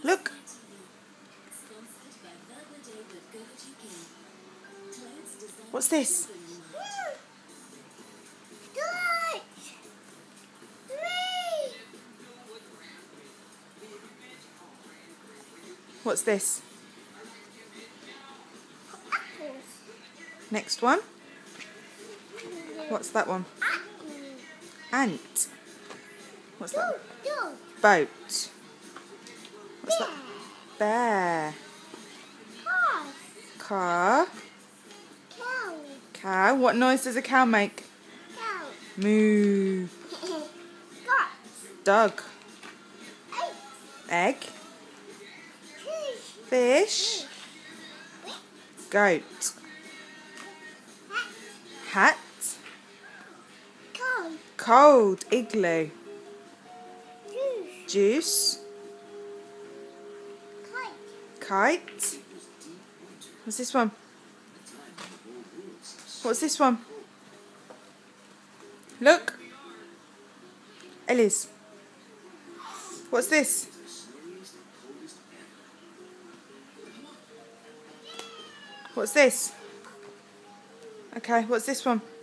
Look. What's this? What's this? Next one. What's that one? Ant. What's that? Boat. What's that? Bear. Car. Cow. What noise does a cow make? Moo. Dog. Egg. Fish. Goat. Hat. Cold. Igloo. Juice. Kite. What's this one? What's this one? Look. Eliz. What's this? What's this? Okay, what's this one?